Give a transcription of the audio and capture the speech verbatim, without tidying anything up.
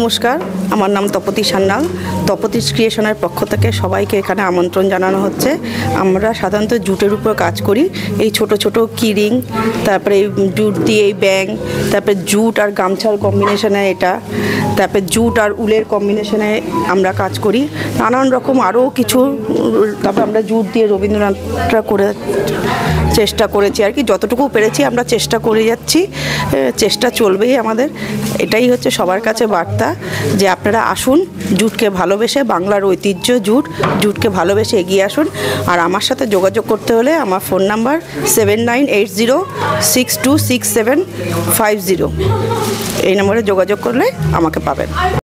নমস্কার, আমার নাম তপতি সান্যাল। তপতিস ক্রিয়েশনের পক্ষ থেকে সবাইকে এখানে আমন্ত্রণ জানানো হচ্ছে। আমরা সাধারণত জুটের উপর কাজ করি। এই ছোট ছোট কিরিং, তারপরে এই জুট দিয়ে এই ব্যাং, তারপরে জুট আর গামছার কম্বিনেশনে এটা, তারপরে জুট আর উলের কম্বিনেশনে আমরা কাজ করি। নানান রকম আরও কিছু, তারপরে আমরা জুট দিয়ে রবীন্দ্রনাথটা করে চেষ্টা করেছি আর কি, যতটুকু পেরেছি আমরা চেষ্টা করে যাচ্ছি। চেষ্টা চলবেই আমাদের। এটাই হচ্ছে সবার কাছে বার্তা যে আপনারা আসুন, জুটকে ভালোবেসে, বাংলার ঐতিহ্য জুট, জুটকে ভালোবেসে এগিয়ে আসুন। আর আমার সাথে যোগাযোগ করতে হলে আমার phone number seven nine eight zero six two six seven five zero, এই নম্বরে যোগাযোগ করলে আমাকে পাবেন।